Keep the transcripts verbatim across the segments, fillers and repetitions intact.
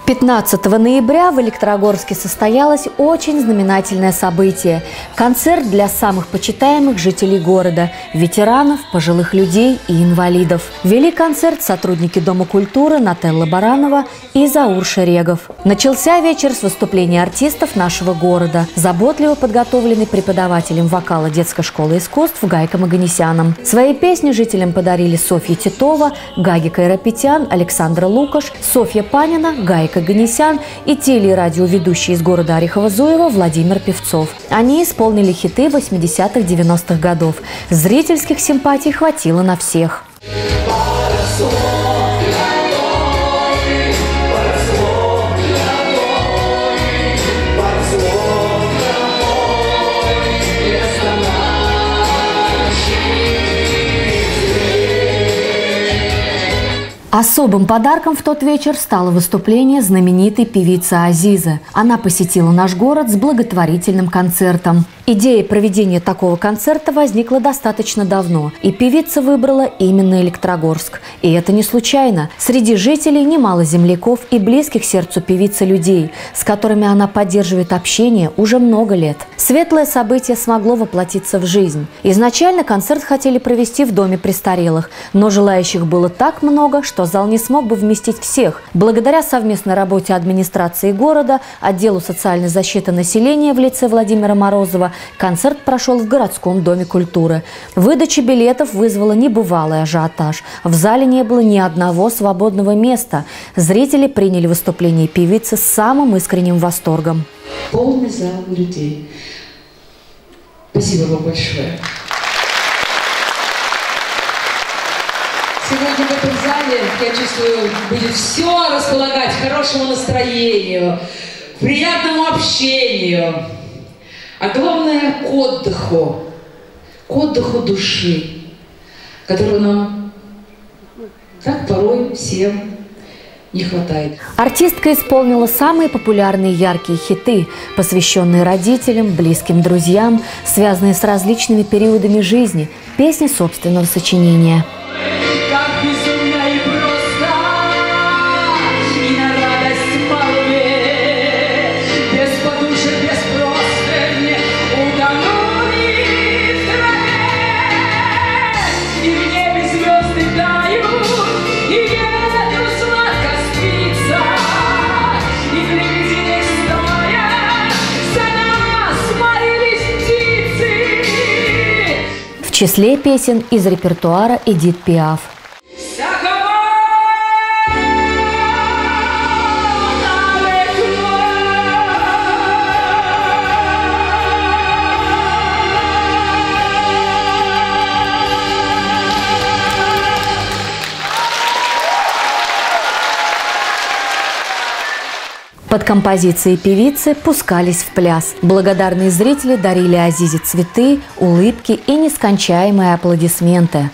пятнадцатого ноября в Электрогорске состоялось очень знаменательное событие – концерт для самых почитаемых жителей города – ветеранов, пожилых людей и инвалидов. Вели концерт сотрудники Дома культуры Нателла Баранова и Заур Шерегов. Начался вечер с выступления артистов нашего города, заботливо подготовленный преподавателем вокала детской школы искусств Гайком Оганесяном. Свои песни жителям подарили Софья Титова, Гаги Кайрапетян, Александра Лукаш, Софья Панина, Гайка Оганесян и теле- и радиоведущий из города Орехово-Зуево Владимир Певцов. Они исполнили хиты восьмидесятых-девяностых годов. Зрительских симпатий хватило на всех. Особым подарком в тот вечер стало выступление знаменитой певицы Азизы. Она посетила наш город с благотворительным концертом. Идея проведения такого концерта возникла достаточно давно, и певица выбрала именно Электрогорск. И это не случайно. Среди жителей немало земляков и близких сердцу певицы людей, с которыми она поддерживает общение уже много лет. Светлое событие смогло воплотиться в жизнь. Изначально концерт хотели провести в доме престарелых, но желающих было так много, что зал не смог бы вместить всех. Благодаря совместной работе администрации города, отделу социальной защиты населения в лице Владимира Морозова, концерт прошел в городском доме культуры. Выдача билетов вызвала небывалый ажиотаж. В зале не было ни одного свободного места. Зрители приняли выступление певицы с самым искренним восторгом. Полный зал людей. Спасибо вам большое. Сегодня в этом зале, я чувствую, будет все располагать к хорошему настроению, к приятному общению, а главное к отдыху, к отдыху души, которого нам так порой всем не хватает. Артистка исполнила самые популярные яркие хиты, посвященные родителям, близким друзьям, связанные с различными периодами жизни, песни собственного сочинения. В числе песен из репертуара Эдит Пиаф. Под композиции певицы пускались в пляс. Благодарные зрители дарили Азизе цветы, улыбки и нескончаемые аплодисменты.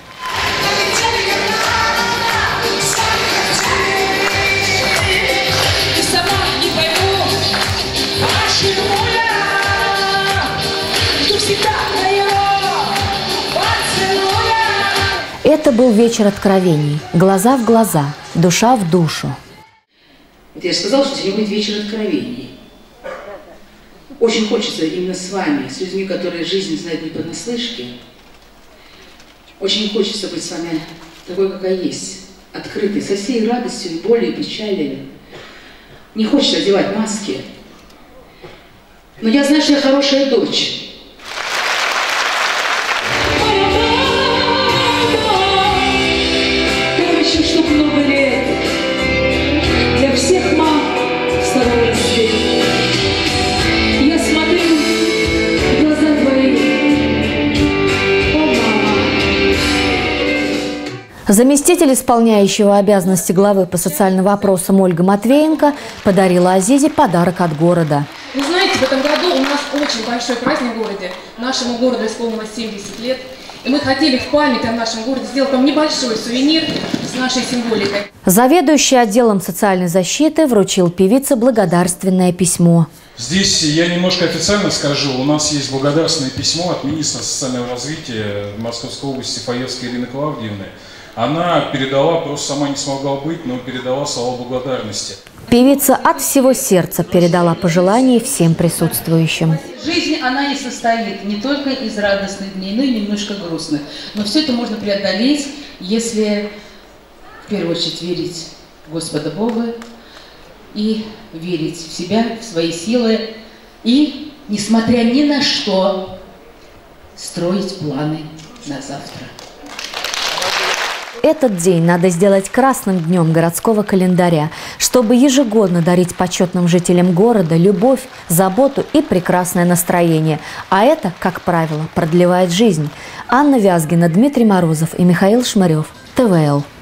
Это был вечер откровений. Глаза в глаза, душа в душу. Вот я сказала, что сегодня будет вечер откровений. Очень хочется именно с вами, с людьми, которые жизнь знают не понаслышке. Очень хочется быть с вами такой, какая есть, открытой, со всей радостью, и болью, и печалью. Не хочется одевать маски. Но я знаю, что я хорошая дочь. Заместитель исполняющего обязанности главы по социальным вопросам Ольга Матвеенко подарила Азизе подарок от города. Вы знаете, в этом году у нас очень большой праздник в городе. Нашему городу исполнилось семьдесят лет. И мы хотели в память о нашем городе сделать там небольшой сувенир с нашей символикой. Заведующий отделом социальной защиты вручил певице благодарственное письмо. Здесь я немножко официально скажу. У нас есть благодарственное письмо от министра социального развития Московской области Фаевской Ирины Клавдиевны. Она передала, просто сама не смогла быть, но передала слова благодарности. Певица от всего сердца передала пожелания всем присутствующим. Жизнь, она не состоит не только из радостных дней, но и немножко грустных. Но все это можно преодолеть, если в первую очередь верить в Господа Бога и верить в себя, в свои силы и, несмотря ни на что, строить планы на завтра. Этот день надо сделать красным днем городского календаря, чтобы ежегодно дарить почетным жителям города любовь, заботу и прекрасное настроение. А это, как правило, продлевает жизнь. Анна Вязгина, Дмитрий Морозов и Михаил Шмырев. тэ вэ эл.